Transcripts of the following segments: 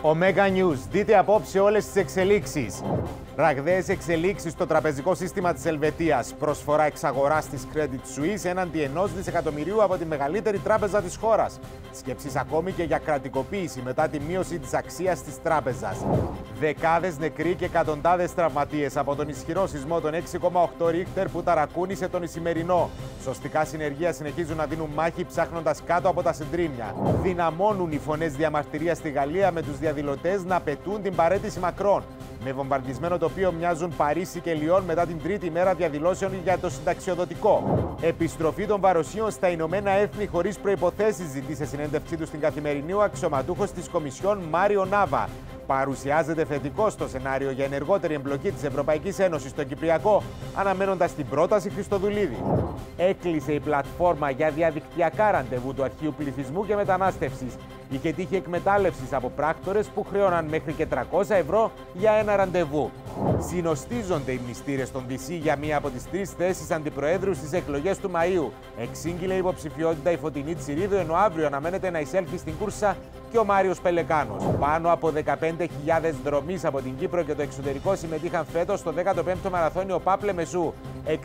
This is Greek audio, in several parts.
Omega News. Δείτε απόψε όλες τις εξελίξεις. Ραγδαίες εξελίξεις στο τραπεζικό σύστημα της Ελβετίας. Προσφορά εξαγοράς της Credit Suisse έναντι 1 δισεκατομμυρίου από τη μεγαλύτερη τράπεζα της χώρας. Σκέψεις ακόμη και για κρατικοποίηση μετά τη μείωση της αξίας της τράπεζας. Δεκάδες νεκροί και εκατοντάδες τραυματίες από τον ισχυρό σεισμό των 6,8 Ρίχτερ που ταρακούνησε τον Ισημερινό. Σωστικά συνεργεία συνεχίζουν να δίνουν μάχη ψάχνοντας κάτω από τα συντρίμμια. Δυναμώνουν οι φωνές διαμαρτυρίας στη Γαλλία με τους διαδηλωτές να απαιτούν την παραίτηση Μακρόν. Με βομβαρδισμένο τοπίο μοιάζουν Παρίσι και Λιόν μετά την τρίτη μέρα διαδηλώσεων για το συνταξιοδοτικό. Επιστροφή των βαροσίων στα Ηνωμένα Έθνη χωρίς προϋποθέσεις, ζητεί σε συνέντευξή του στην Καθημερινή ο αξιωματούχος της Κομισιόν Μάριο Νάβα. Παρουσιάζεται θετικό στο σενάριο για ενεργότερη εμπλοκή της Ευρωπαϊκής Ένωσης στο Κυπριακό, αναμένοντας την πρόταση Χριστοδουλίδη. Έκλεισε η πλατφόρμα για διαδικτυακά ραντεβού του Αρχείου Πληθυσμού και Μετανάστευσης. Είχε τύχει εκμετάλλευσης από πράκτορες που χρέωναν μέχρι και 300 ευρώ για ένα ραντεβού. Συνοστίζονται οι μνηστήρες των DC για μία από τις 3 θέσεις αντιπροέδρου στις εκλογές του Μαΐου. Εξήγηλε υποψηφιότητα η Φωτεινή Τσιρίδου, ενώ αύριο αναμένεται να εισέλθει στην κούρσα και ο Μάριος Πελεκάνος. Πάνω από 15.000 δρομείς από την Κύπρο και το εξωτερικό συμμετείχαν φέτος στο 15ο Μαραθώνιο Πάπλε Μεσού.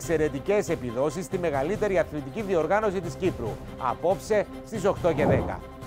Εξαιρετικές επιδόσεις στη μεγαλύτερη αθλητική διοργάνωση της Κύπρου. Απόψε στις 8 και 10.